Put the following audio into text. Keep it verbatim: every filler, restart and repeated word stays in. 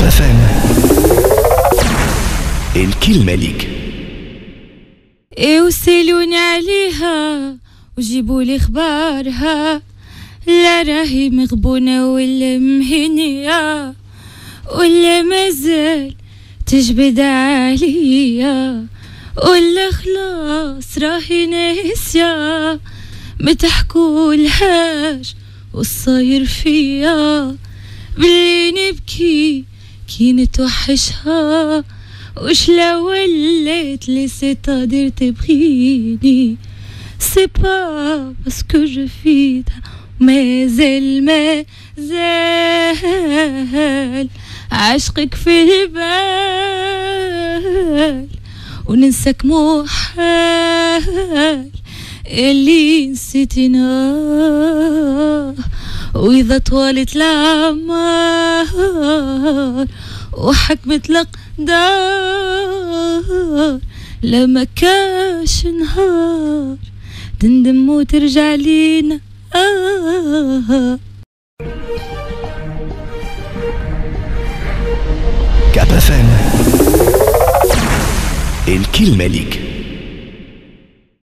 فام. الكلمة ليك. اوصلوني عليها وجيبوا لي اخبارها، لا راهي مغبونة ولا مهنية ولا مازال تجبد عليا، ولا خلاص راهي ناسية ما تحكولهاش والصاير فيا، بلي نبكي كي نتوحشها، وش لا وليت لي سيتادير تبغيني، سي با باسكو جو فيتها مازال مازال عشقك في البال، وننساك محال اللي نسيتنا، وإذا طوالت الأعمار وحكمت الأقدار لما كاش نهار تندم وترجع لينا. آه كاب فام. الكلمة ليك.